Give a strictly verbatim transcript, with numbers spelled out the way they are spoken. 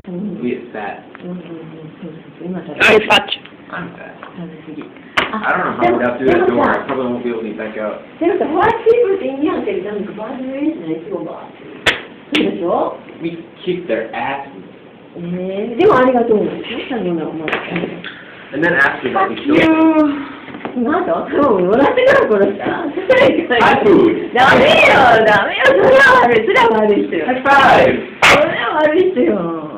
We get fat. I'm fat. I'm fat. 食べ過ぎ。 I don't know how we'd have to do that door. I probably won't be able to eat back out. でもさ、ホワイトピープルって意味やんけど、なんかバージョンエースのいつもバーそうでしょ We kick their asses. えー、でもありがとうなんでしょ最後の思い And then after that, we kill them. なんだそう、もらってから殺した High food. ダメよ、ダメよ、それは悪い、それは悪い人よ。 High five. それは悪い人よ。